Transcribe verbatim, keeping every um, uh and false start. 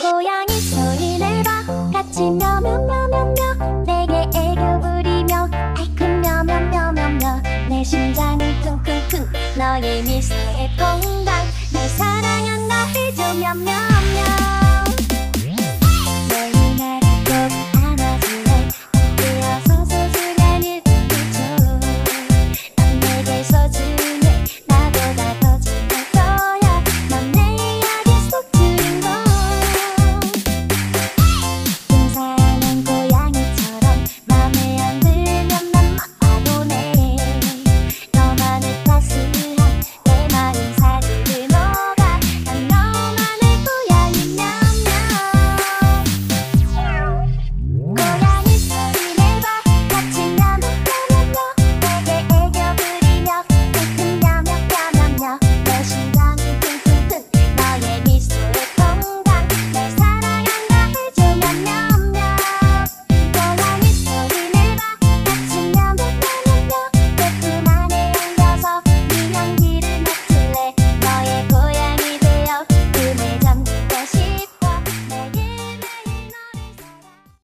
고양이 소리 내봐 같이 며며며며며 내게 애교 부리며 달콤 며며며며며 내 심장이 쿵쿵쿵 너의 미소에